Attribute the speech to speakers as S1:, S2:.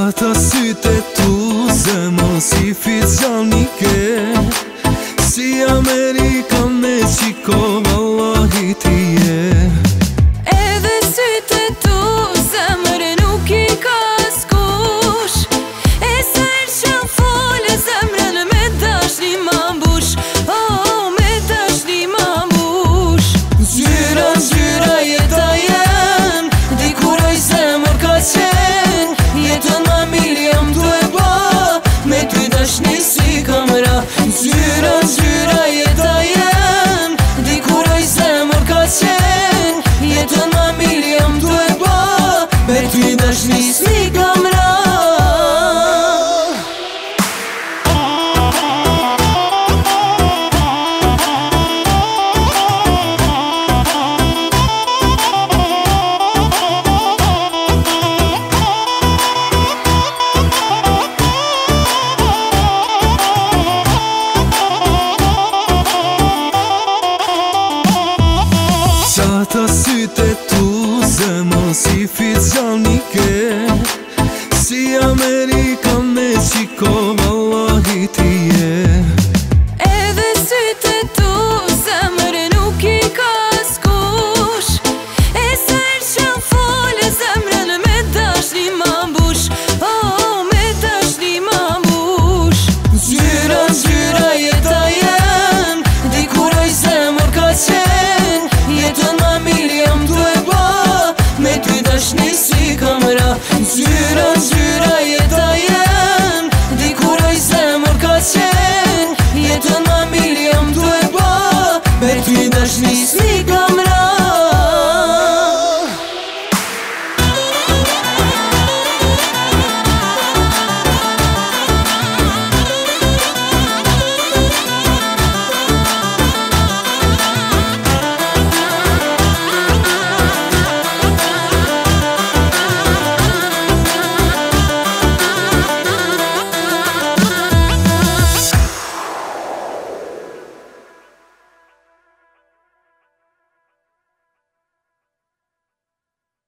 S1: Qata syte tu zemën si Fizanike, si Amerikan me qiko vallahi ti je.
S2: Edhe syte tu zemër nuk i ka askush, e sa herë që fole zemrën me dashni ma mbush, oh, me dashni ma mbush.
S1: Zyra, zyra jeta jem, dikuroj zemër ka qen, jetën ma milion tu e ba, me ty dashni si kamera. Zyra, zyra jeta jem, dikuroj zemër ka qen, jetën ma milion tu e ba, me ty dashni si kamera. Qata syte tu zemën si Fizanike, si Amerikan me qiko vallahi ti